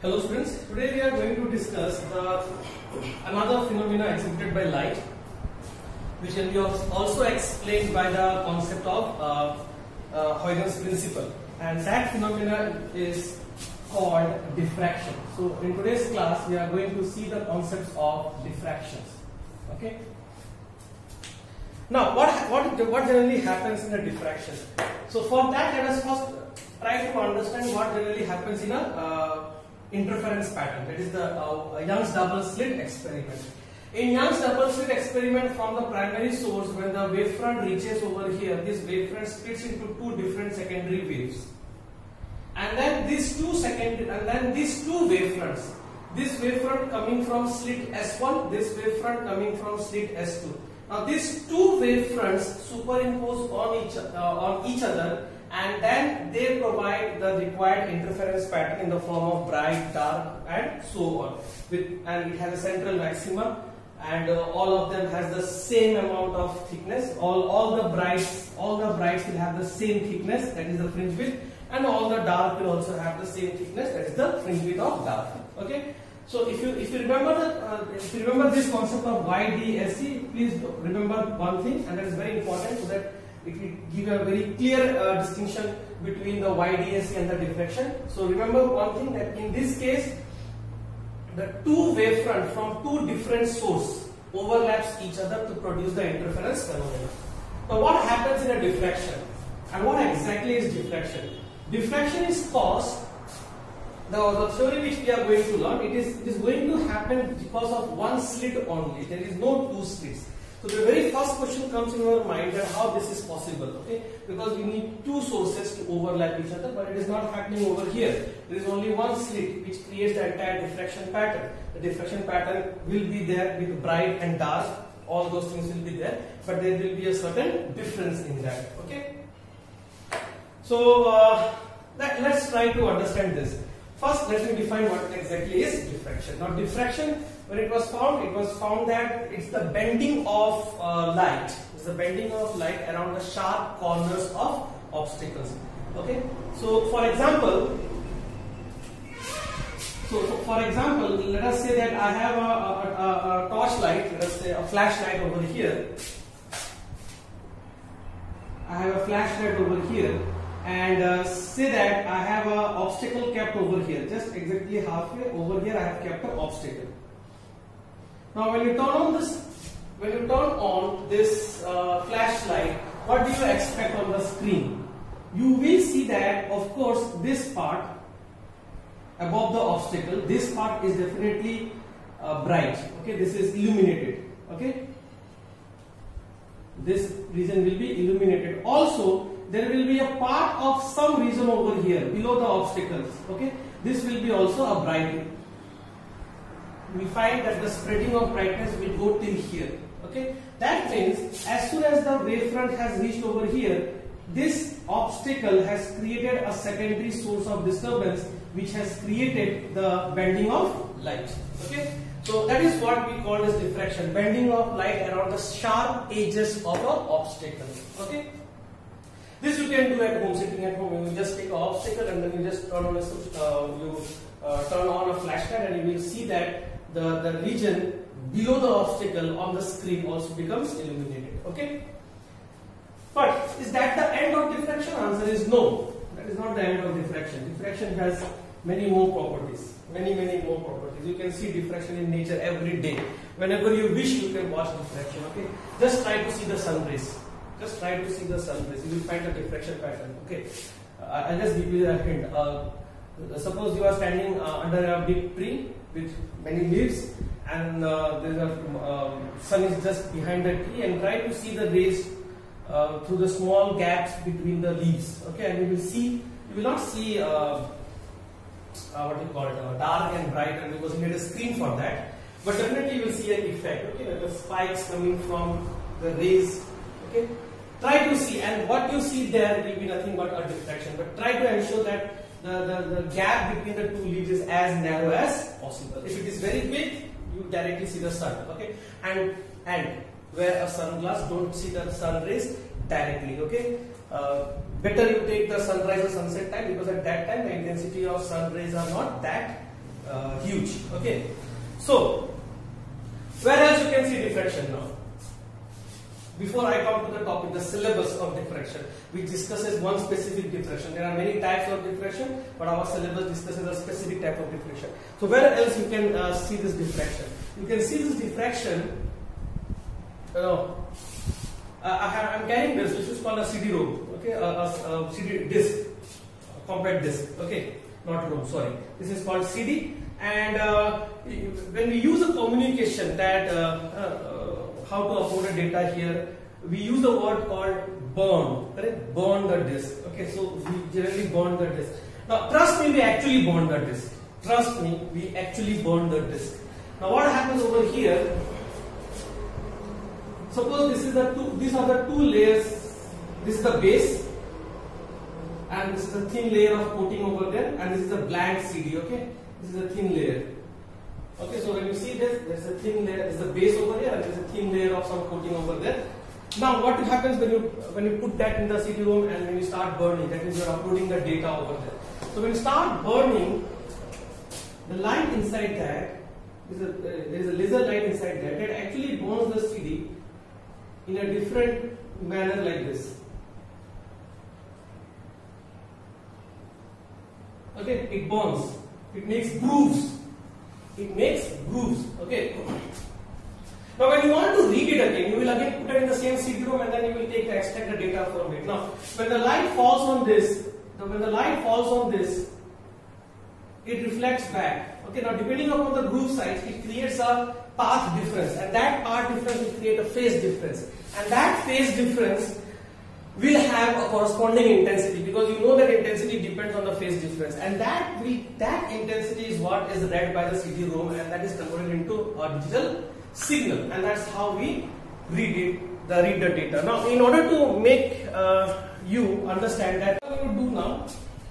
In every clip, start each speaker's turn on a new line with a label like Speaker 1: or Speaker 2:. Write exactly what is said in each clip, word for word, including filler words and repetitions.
Speaker 1: Hello students, today we are going to discuss the another phenomena exhibited by light, which can be also explained by the concept of uh, uh, Huygens principle, and that phenomena is called diffraction. So in today's class we are going to see the concepts of diffractions. Okay. Now what what what generally happens in a diffraction? So for that, let us first try to understand what generally happens in a uh, interference pattern. That is the uh, Young's double slit experiment. In Young's double slit experiment, from the primary source, when the wavefront reaches over here, this wavefront splits into two different secondary waves, and then these two secondary, and then these two wavefronts, this wavefront coming from slit S one, this wavefront coming from slit S two. Now these two wavefronts superimpose on each uh, on each other, and then they provide the required interference pattern in the form of bright, dark, and so on. With and it has a central maxima, and uh, all of them has the same amount of thickness. All all the brights all the brights will have the same thickness, that is the fringe width, and all the dark will also have the same thickness, that is the fringe width of dark. Okay. So if you if you remember the uh, if you remember this concept of Y D S C, please remember one thing, and that is very important, so that it will give a very clear uh, distinction between the Y D S C and the diffraction. So remember one thing, that in this case, the two wavefront from two different sources overlaps each other to produce the interference phenomenon. Now what happens in a diffraction, and what exactly is diffraction? Diffraction is caused, the, the theory which we are going to learn, it is, it is going to happen because of one slit only. There is no two slits. So the very first question comes in our mind, that how this is possible, okay? Because we need two sources to overlap each other, but it is not happening over here. There is only one slit which creates the entire diffraction pattern. The diffraction pattern will be there with bright and dark, all those things will be there, but there will be a certain difference in that, okay? So uh, let, let's try to understand this. First, let me define what exactly is diffraction. Now diffraction, when it was found, it was found that it's the bending of uh, light. It's the bending of light around the sharp corners of obstacles. Okay. So, for example, so for example, let us say that I have a, a, a, a torch light. Let us say a flashlight over here. I have a flashlight over here, and uh, say that I have a obstacle kept over here, just exactly halfway over here. I have kept an obstacle. Now when you turn on this, when you turn on this uh, flashlight, what do you expect on the screen? You will see that, of course, this part above the obstacle, this part is definitely uh, bright. Okay, this is illuminated. Okay, this region will be illuminated. Also, there will be a part of some region over here below the obstacles. Okay, this will be also a bright. We find that the spreading of brightness will go till here. Okay, that means as soon as the wavefront has reached over here, this obstacle has created a secondary source of disturbance, which has created the bending of light. Okay, so that is what we call as diffraction, bending of light around the sharp edges of an obstacle. Okay, this you can do at home, sitting at home. You just take an obstacle and then you just turn on a uh, you uh, turn on a flashlight, and you will see that the the region below the obstacle on the screen also becomes illuminated. Okay, but is that the end of diffraction? Answer is no. That is not the end of diffraction. Diffraction has many more properties. Many many more properties. You can see diffraction in nature every day. Whenever you wish, you can watch diffraction. Okay, just try to see the sun rays. Just try to see the sun rays. You will find a diffraction pattern. Okay, uh, I'll just give you a hint. Uh, suppose you are standing uh, under a big tree with many leaves, and uh, there's a um, sun is just behind the tree, and try to see the rays uh, through the small gaps between the leaves. Okay, and you will see, you will not see uh, uh, what you call it, uh, dark and bright, and because you need a screen for that, but definitely you will see an effect. Okay, the spikes coming from the rays. Okay, try to see, and what you see there will be nothing but a diffraction, but try to ensure that The, the, the gap between the two leaves is as narrow as possible. If it is very big, you directly see the sun. Okay, and and wear a sunglass, don't see the sun rays directly. Okay, uh, better you take the sunrise or sunset time, because at that time the intensity of sun rays are not that uh, huge. Okay, so where else you can see diffraction now? Before I come to the topic, the syllabus of diffraction, which discusses one specific diffraction. There are many types of diffraction, but our syllabus discusses a specific type of diffraction. So where else you can uh, see this diffraction? You can see this diffraction. Uh, I have, I'm carrying this, which is called a C D ROM. Okay, a, a, a C D disc, a compact disc. Okay, not ROM. Sorry, this is called C D. And uh, when we use a communication that uh, uh, how to upload a data here, we use a word called burn. Correct? Burn the disk. Okay, so we generally burn the disk. Now, trust me, we actually burn the disk. Trust me, we actually burn the disk. Now, what happens over here? Suppose this is the two. These are the two layers. This is the base, and this is the thin layer of coating over there, and this is a blank C D. Okay. This is a thin layer. Okay, so when you see this, there's a thin layer, there's a base over here, and there's a thin layer of some coating over there. Now, what happens when you when you put that in the C D ROM and when you start burning? That means you're uploading the data over there. So when you start burning, the light inside that is a uh, there is a laser light inside that that actually burns the C D in a different manner like this. Okay, it burns. It makes grooves. It makes grooves. Okay. Now, when you want to read it again, you will again put it in the same C D ROM and then you will take the extract the data from it. Now, when the light falls on this, when the light falls on this, it reflects back. Okay. Now, depending upon the groove size, it creates a path difference, and that path difference will create a phase difference, and that phase difference will have a corresponding intensity, because you know that intensity depends on the phase difference, and that will that intensity is what is read by the C D ROM, and that is converted into a digital signal, and that's how we read it, the read the data. Now, in order to make uh, you understand that, what I'm going to do now,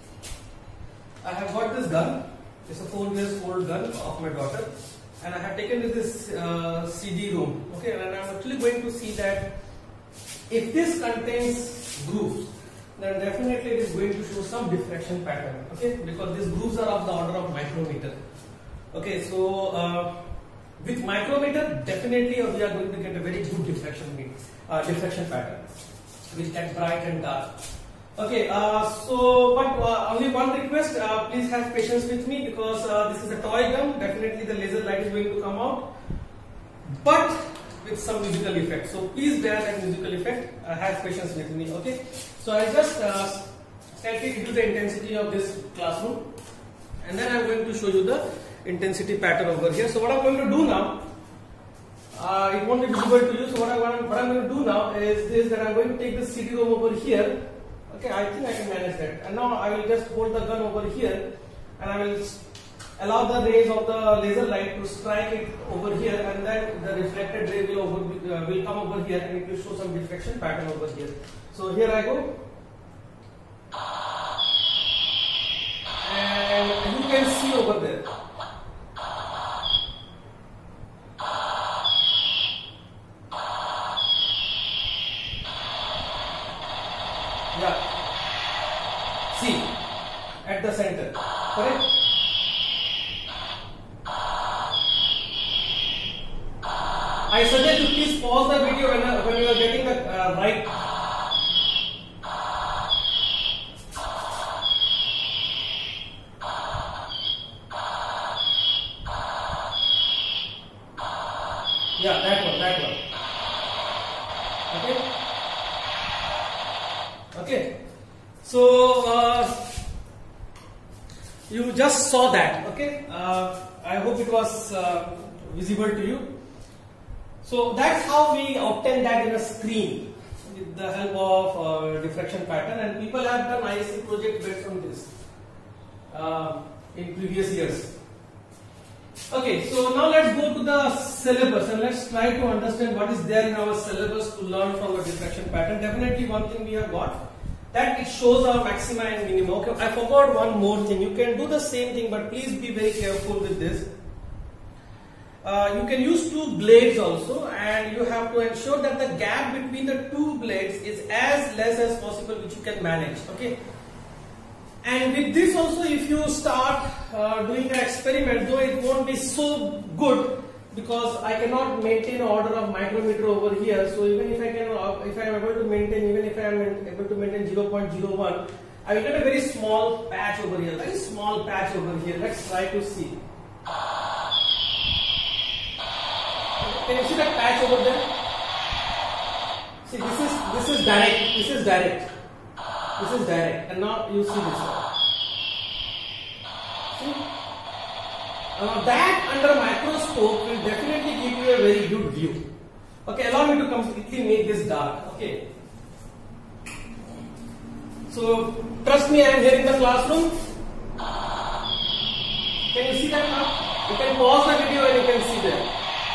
Speaker 1: I have got this gun. It's a four years old gun of my daughter, and I have taken this uh, C D ROM. Okay, and I'm actually going to see that if this contains grooves, then definitely it is going to show some diffraction pattern. Okay, because these grooves are of the order of micrometer. Okay, so uh, with micrometer, definitely we are going to get a very good diffraction uh, diffraction pattern, which can bright and dark. Okay, uh, so but uh, only one request: uh, please have patience with me, because uh, this is a toy gun. Definitely the laser light is going to come out, but with some musical effect. So please bear that musical effect. Uh, have patience with me. Okay. So I just uh, slightly reduce the intensity of this classroom, and then I'm going to show you the intensity pattern over here. So what I'm going to do now, uh, it won't be visible to you. So what, I, what, I'm, what I'm going to do now is this: that I'm going to take the C D ROM over here. Okay, I think I can manage that. And now I will just hold the gun over here, and I will allow the rays of the laser light to strike it over here, and then the reflected ray will over uh, will come over here, and it will show some diffraction pattern over here. So here I go, and you can see over there. Yeah, see, at the center, correct? I suggest you please pause the video when, uh, when you are getting the uh, right. Yeah, that one, that one. Okay. Okay. So uh, you just saw that. Okay. Uh, I hope it was uh, visible to you. So that's how we obtain that in a screen with the help of uh, diffraction pattern, and people have done I S C project based on this uh, in previous years. Okay, so now let's go to the syllabus and let's try to understand what is there in our syllabus to learn from a diffraction pattern. Definitely one thing we have got, that it shows our maxima and minima. Okay, I forgot one more thing. You can do the same thing, but please be very careful with this. Uh, you can use two blades also, and you have to ensure that the gap between the two blades is as less as possible, which you can manage. Okay, and with this also, if you start uh, doing an experiment, though it won't be so good because I cannot maintain order of micrometer over here. So even if I can, uh, if I am able to maintain, even if I am able to maintain zero point zero one, I will get a very small patch over here, very small patch over here. Let's try to see. Can you see that patch over there? See, this is this is direct. This is direct. This is direct, and now you see this one. See? Now that under microscope will definitely give you a very good view. Okay, allow me to completely make this dark. Okay. So trust me, I am here in the classroom. Can you see that now? You can pause the video and you can see that.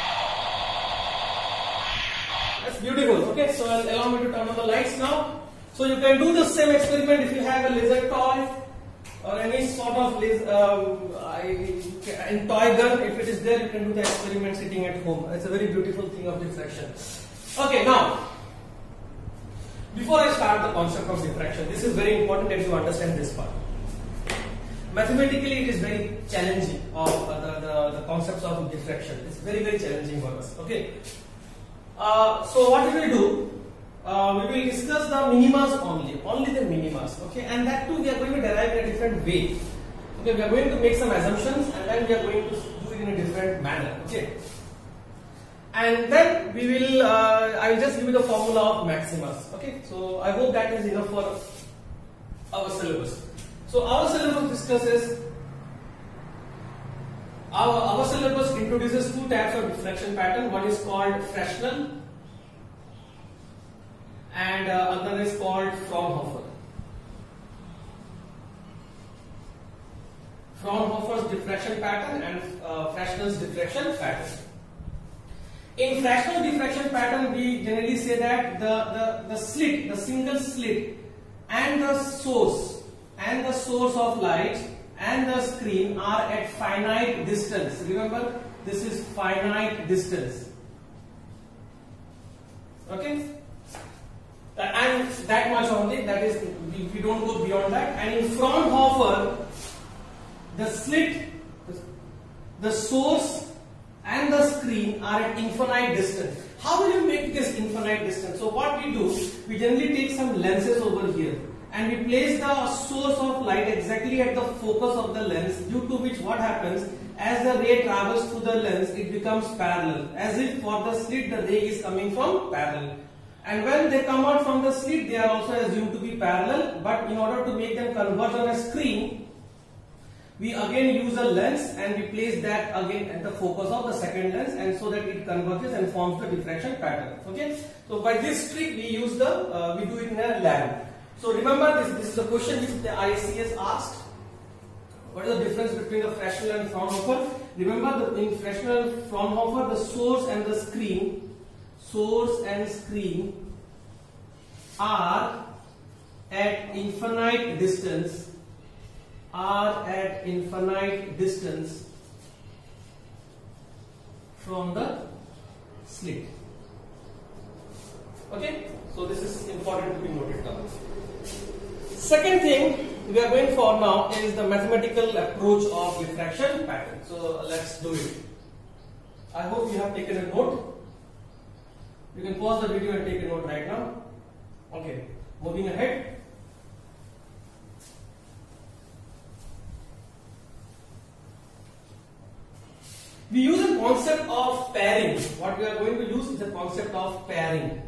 Speaker 1: That's beautiful. Okay, so I'll allow me to turn on the lights now. So you can do the same experiment if you have a laser toy or any sort of laser, um, I, in toy gun. If it is there, you can do the experiment sitting at home. It's a very beautiful thing of diffraction. Okay, now before I start the concept of diffraction, this is very important that you understand this part. Mathematically, it is very challenging of uh, the, the the concepts of diffraction. It's very very challenging for us. Okay. Uh, so what we will do? Uh, we will discuss the minimas only, only the minimas, okay, and that too we are going to derive in a different way. Okay, we are going to make some assumptions and then we are going to do it in a different manner, okay. And then we will, uh, I will just give you the formula of maximas, okay. So I hope that is enough for our syllabus. So our syllabus discusses, our, our syllabus introduces two types of diffraction pattern. One is called Fresnel and uh, other is called Fraunhofer. Fraunhofer's diffraction pattern and uh, Fresnel's diffraction pattern. In Fresnel diffraction pattern, we generally say that the, the, the slit, the single slit and the source and the source of light and the screen are at finite distance. Remember, this is finite distance. Okay? And that much only, that is, we, we don't go beyond that. And in Fraunhofer, the slit, the source and the screen are at infinite distance. How will you make this infinite distance? So what we do, we generally take some lenses over here and we place the source of light exactly at the focus of the lens, due to which what happens, as the ray travels through the lens, it becomes parallel, as if for the slit the ray is coming from parallel. And when they come out from the slit, they are also assumed to be parallel, but in order to make them converge on a screen, we again use a lens and we place that again at the focus of the second lens, and so that it converges and forms the diffraction pattern. Okay, so by this trick we use the uh, we do it in a lab. So remember, this this is a question which the I C S asked. What is the difference between the Fresnel and Fraunhofer? Remember, the, in Fresnel and Fraunhofer, the source and the screen source and screen are at infinite distance are at infinite distance from the slit. Okay, so this is important to be noted down. Second thing we are going for now is the mathematical approach of diffraction pattern. So let's do it. I hope you have taken a note. You can pause the video and take a note right now. Okay, moving ahead. We use a concept of pairing. What we are going to use is a concept of pairing.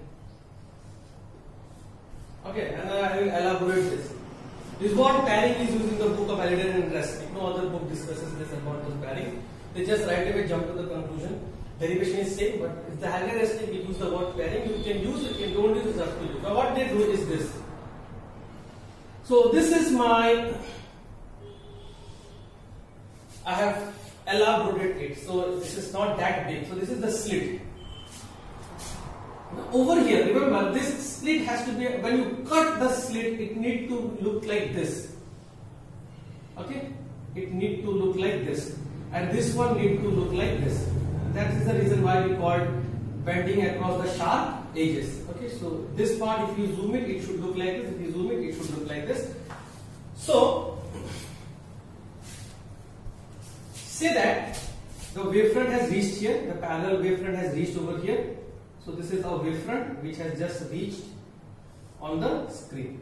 Speaker 1: Okay, and I will elaborate this. This is what pairing is used in the book of Halliday and Resnick. No other book discusses this about this pairing. They just right away jump to the conclusion. Derivation is same, but if the Halliday and Resnick we use the word pairing, you can use it, you don't use it, up to you. Now what they do is this. So this is my, I have elaborated it. So this is not that big. So this is the slit. Now over here, remember, this slit has to be, when you cut the slit, it need to look like this. Okay? It need to look like this. And this one need to look like this. That is the reason why we call bending across the sharp edges. Okay, so this part, if you zoom it, it should look like this. If you zoom it, it should look like this. So say that the wavefront has reached here, the parallel wavefront has reached over here. So this is our wavefront which has just reached on the screen.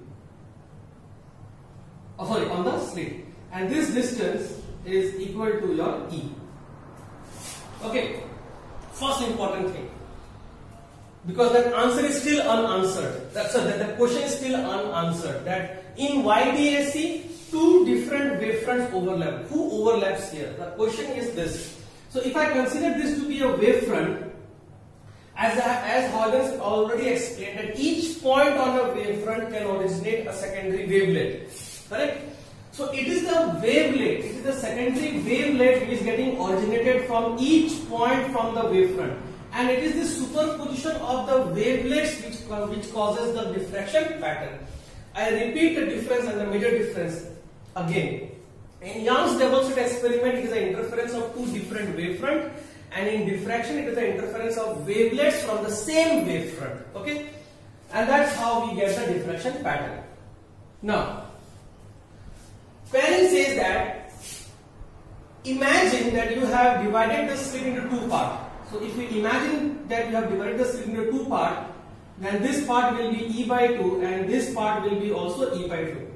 Speaker 1: Oh, sorry, on the slit. And this distance is equal to your E. Okay, first important thing. Because that answer is still unanswered. That's so that the question is still unanswered. That in Y D A C, two different wavefronts overlap. Who overlaps here? The question is this. So if I consider this to be a wavefront, as as Huygens already explained, that each point on a wavefront can originate a secondary wavelet. Correct? So it is the wavelet, it is the secondary wavelet which is getting originated from each point from the wavefront. And it is the superposition of the wavelets which, which causes the diffraction pattern. I repeat the difference and the major difference again. In Young's double slit experiment, it is the interference of two different wavefronts, and in diffraction, it is the interference of wavelets from the same wavefront. Okay, and that's how we get the diffraction pattern. Now, Perrin says that imagine that you have divided the slit into two parts. So if we imagine that you have divided the slit into two parts, then this part will be E by two and this part will be also E by two.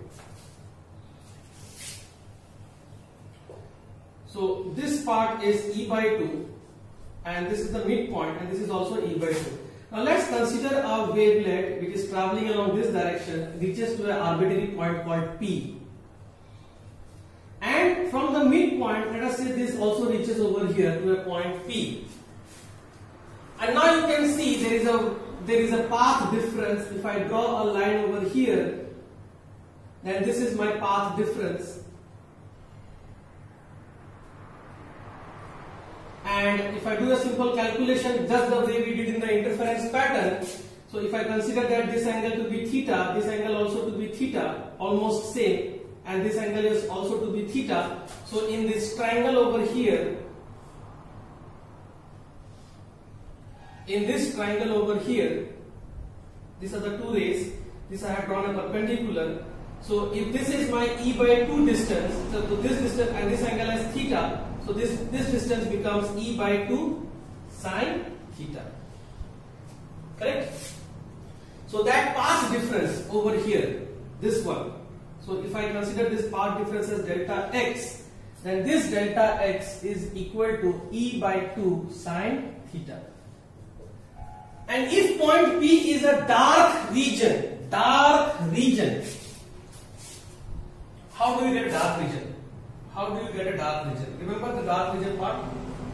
Speaker 1: So this part is E by two and this is the midpoint and this is also E by two. Now let's consider a wavelet which is traveling along this direction, reaches to an arbitrary point called P. And from the midpoint, let us say this also reaches over here to a point P. And now you can see there is a there is a path difference. If I draw a line over here, then this is my path difference. And if I do a simple calculation just the way we did in the interference pattern, so if I consider that this angle to be theta, this angle also to be theta, almost same, and this angle is also to be theta. So in this triangle over here, in this triangle over here, these are the two rays. This I have drawn a perpendicular. So if this is my E by two distance, so to this distance and this angle is theta, so this this distance becomes E by two sine theta. Correct? So that path difference over here, this one. So if I consider this path difference as delta x, then this delta x is equal to E by two sine theta. And if point P is a dark region, dark region, how do you get a dark region? How do you get a dark region? Remember the dark region part?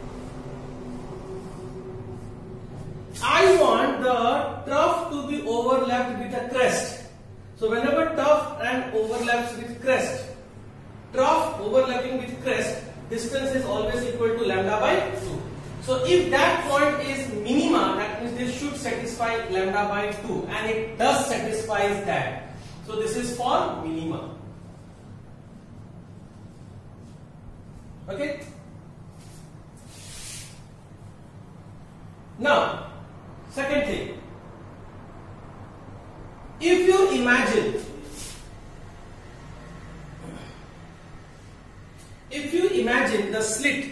Speaker 1: I want the trough to be overlapped with a crest. So whenever trough and overlaps with crest, trough overlapping with crest, distance is always equal to lambda by two. So if that point is minima, that means this should satisfy lambda by two, and it does satisfy that. So this is for minima. Okay. Now, second thing. If you imagine, if you imagine the slit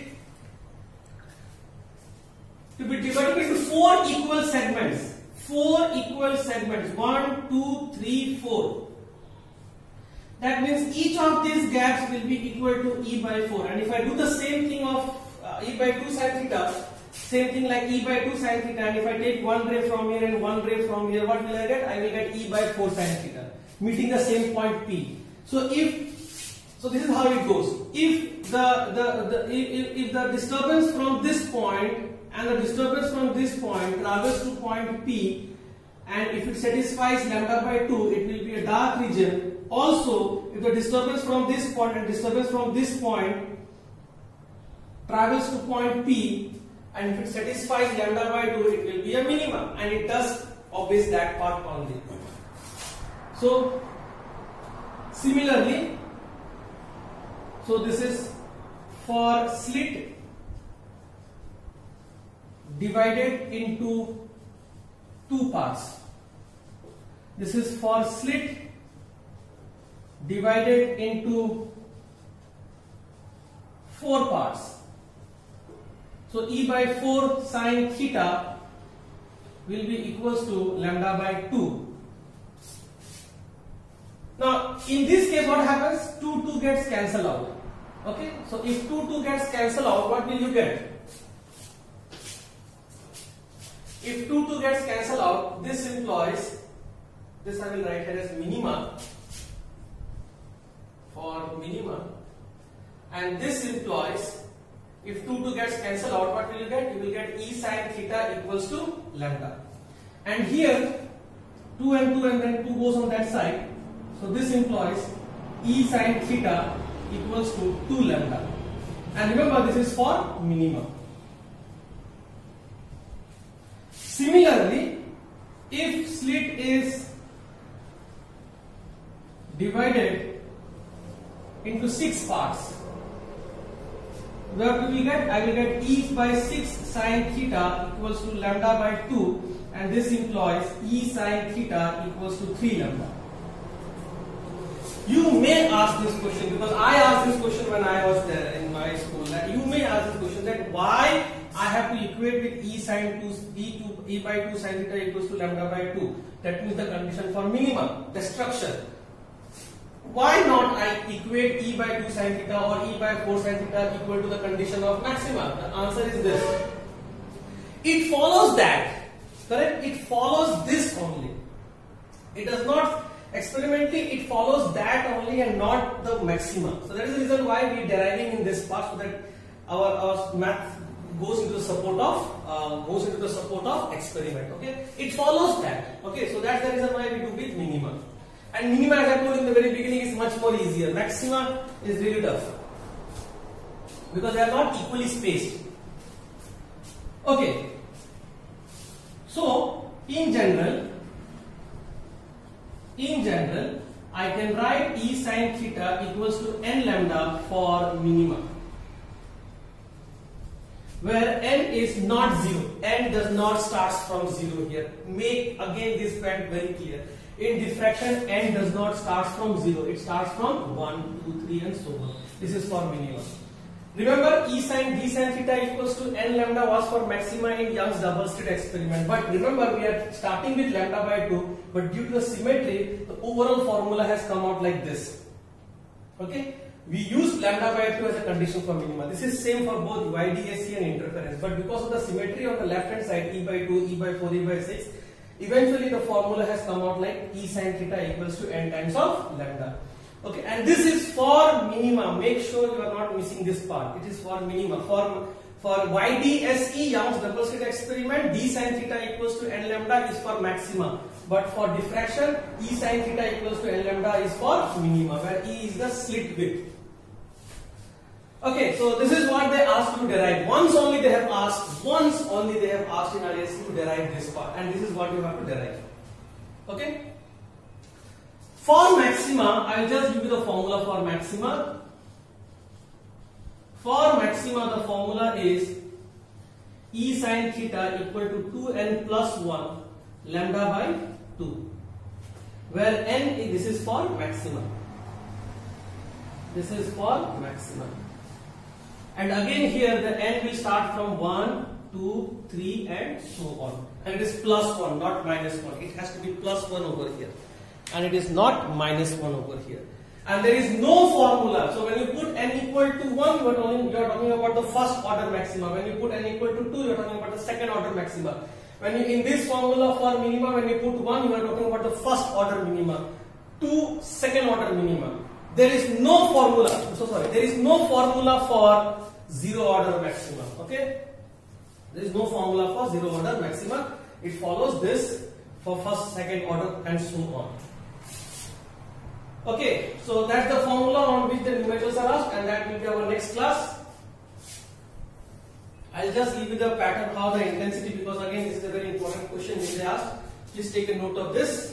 Speaker 1: to be divided into four equal segments, four equal segments, one, two, three, four. That means each of these gaps will be equal to E by four. And if I do the same thing of uh, E by two sine theta, same thing like E by two sine theta, and if I take one ray from here and one ray from here, what will I get? I will get E by four sine theta, meeting the same point P. So if, so this is how it goes. If the, the, the if, if the disturbance from this point and the disturbance from this point travels to point P, and if it satisfies lambda by two, it will be a dark region. Also, if the disturbance from this point and disturbance from this point travels to point P, and if it satisfies lambda by two, it will be a minimum, and it does obvious that part only. So similarly, so this is for slit divided into two parts. This is for slit divided into four parts. So E by four sine theta will be equals to lambda by two. Now in this case what happens? two two gets cancelled out. Okay, so if two two gets cancelled out, what will you get? If two two gets cancelled out, this implies, this I will write here as minima, for minima, and this implies if two two gets cancelled out, what will you get? You will get E sine theta equals to lambda. And here two and two and then two goes on that side, so this implies E sine theta equals to two lambda. And remember, this is for minima. Similarly, if slit is divided into six parts, what will we get? I will get E by six sine theta equals to lambda by two, and this implies E sine theta equals to three lambda. You may ask this question, because I asked this question when I was there in my school, that you may ask this question, that why I have to equate with E sine two, E two, E by two sine theta equals to lambda by two. That means the condition for minimum, the structure. Why not I equate E by two sine theta or E by four sine theta equal to the condition of maxima? The answer is this. It follows that, correct? It follows this only. It does not, experimentally it follows that only and not the maxima. So that is the reason why we are deriving in this part, so that our, our math goes into the support of uh, goes into the support of experiment. Okay, it follows that. Okay, so that's the reason why we do with minima. And minima, as I told in the very beginning, is much more easier. Maxima is really tough because they are not equally spaced. Okay, so in general, in general, I can write E sine theta equals to n lambda for minima, where n is not zero. N does not start from zero here. Make again this fact very clear. In diffraction, n does not start from zero. It starts from one, two, three, and so on. This is for minima. Remember, E sine d sine theta equals to n lambda was for maxima in Young's double slit experiment. But remember, we are starting with lambda by two. But due to the symmetry, the overall formula has come out like this. Okay. We use lambda by two as a condition for minima. This is same for both Y D S E and interference. But because of the symmetry on the left hand side, E by two, E by four, E by six, eventually the formula has come out like E sine theta equals to n times of lambda. Okay, and this is for minima. Make sure you are not missing this part. It is for minima. For for Y D S E, Young's double slit experiment, d sine theta equals to n lambda is for maxima. But for diffraction, E sine theta equals to n lambda is for minima, where E is the slit width. Okay, so this is what they asked you to derive. Once only they have asked, once only they have asked in R S C to derive this part, and this is what you have to derive. Okay? For maxima, I will just give you the formula for maxima. For maxima, the formula is E sine theta equal to two n plus one lambda by two, where n, this is for maxima. This is for maxima. And again here the n will start from one, two, three and so on. And it is plus one, not minus one. It has to be plus one over here. And it is not minus one over here. And there is no formula. So when you put n equal to one, you are talking, you are talking about the first order maxima. When you put n equal to two, you are talking about the second order maxima. When you, in this formula for minima, when you put one, you are talking about the first order minima. Two, second order minima. There is no formula. So sorry, there is no formula for zero order maxima. Okay, there is no formula for zero order maxima. It follows this for first, second order and so on. Okay, so that's the formula on which the numerals are asked, and that will be our next class. I'll just give you the pattern how the intensity, because again this is a very important question which they asked. Please take a note of this.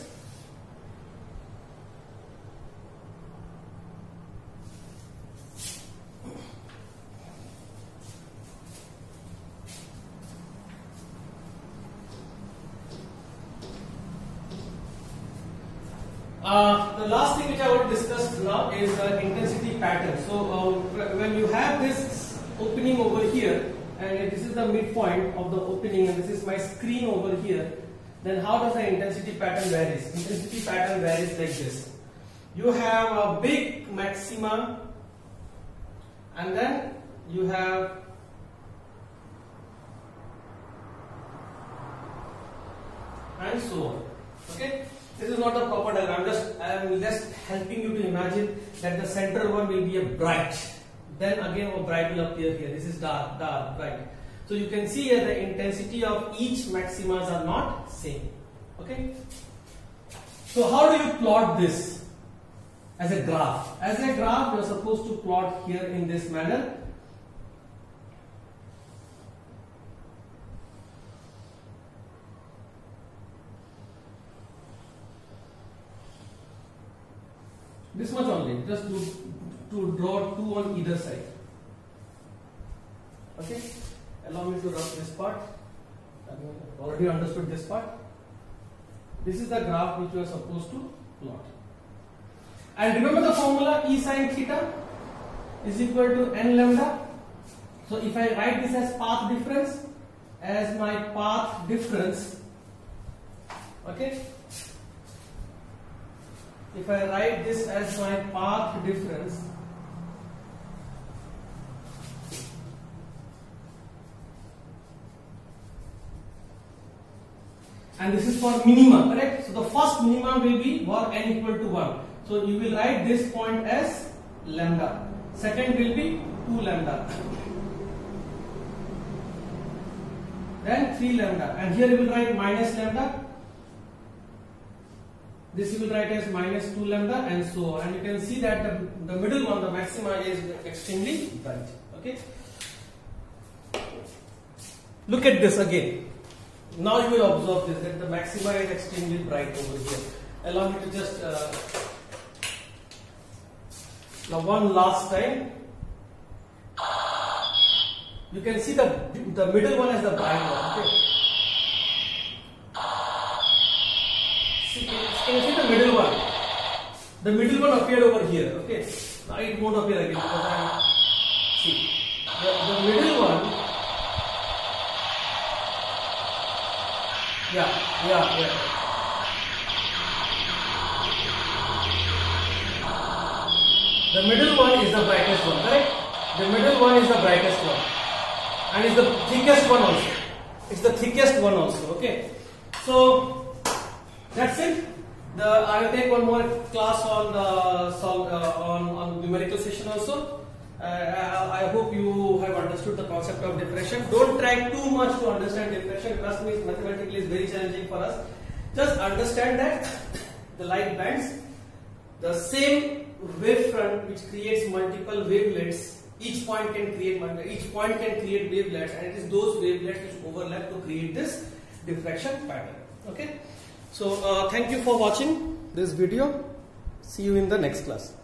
Speaker 1: Uh, the last thing which I want to discuss now is the intensity pattern. So uh, when you have this opening over here and this is the midpoint of the opening, and this is my screen over here, then how does the intensity pattern varies? Intensity pattern varies like this. You have a big maxima, and then you have and so on. Okay, this is not a proper diagram. I'm just I am just helping you to imagine that the center one will be a bright. Then again, a bright will appear here. This is dark, dark, bright. So you can see here the intensity of each maximas are not same. Okay. So how do you plot this as a graph? As a graph, you are supposed to plot here in this manner. This much only, just to, to draw two on either side. Okay, allow me to rub this part. I already understood this part. This is the graph which you are supposed to plot. And remember the formula E sin theta is equal to n lambda. So if I write this as path difference, as my path difference, okay. If I write this as my path difference, and this is for minima, correct? So the first minimum will be for n equal to one. So you will write this point as lambda. Second will be two lambda. Then three lambda. And here you will write minus lambda. This you will write as minus two lambda, and so on. And you can see that the, the middle one, the maxima, is extremely bright. Okay. Look at this again. Now you will observe this, that the maxima is extremely bright over here. Allow me to just uh, now one last time. You can see the the middle one as the bright one. Okay. See, can you see the middle one? The middle one appeared over here. Okay. Now it won't appear again because I am see the, the middle one. Yeah, yeah, yeah. The middle one is the brightest one, correct? The middle one is the brightest one, and is the thickest one also. It's the thickest one also. Okay. So that's it. The I will take one more class on the solve uh, on on numerical session also. Uh, I, I hope you have understood the concept of diffraction. Don't try too much to understand diffraction. Trust me, mathematically is very challenging for us. Just understand that the light bends, the same wavefront which creates multiple wavelets. Each point can create each point can create wavelets, and it is those wavelets which overlap to create this diffraction pattern. Okay. So uh, thank you for watching this video. See you in the next class.